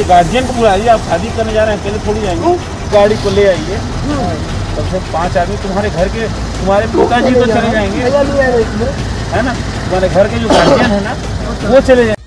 Guardian को बुलाइए। आप शादी करने जा रहे हैं, अकेले थोड़ी जाएंगे। गाड़ी को ले आइए, कम से कम 5 आदमी तुम्हारे घर के, तुम्हारे पिताजी तो चले जाएंगे, है ना। तुम्हारे घर के जो गार्जियन है ना, वो चले जाएंगे।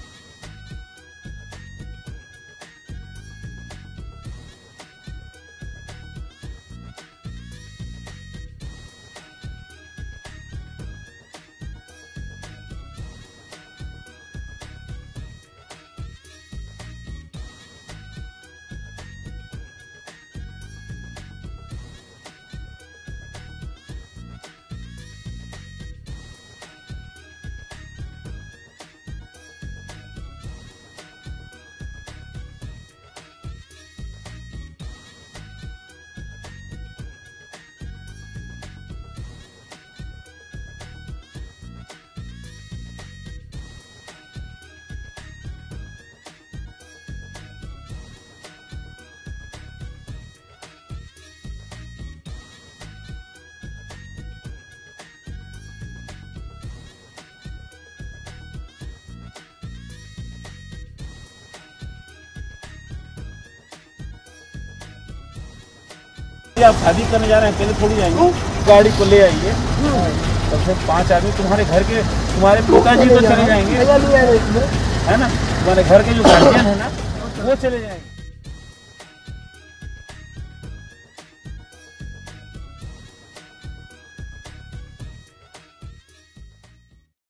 आप शादी करने जा रहे हैं, अकेले थोड़ी जाएंगे। गाड़ी को ले आइए, कम से कम 5 आदमी तुम्हारे घर के, तुम्हारे पिताजी तो चले जाएंगे, है ना। तुम्हारे घर के जो गार्जियन है ना, वो चले जाएंगे।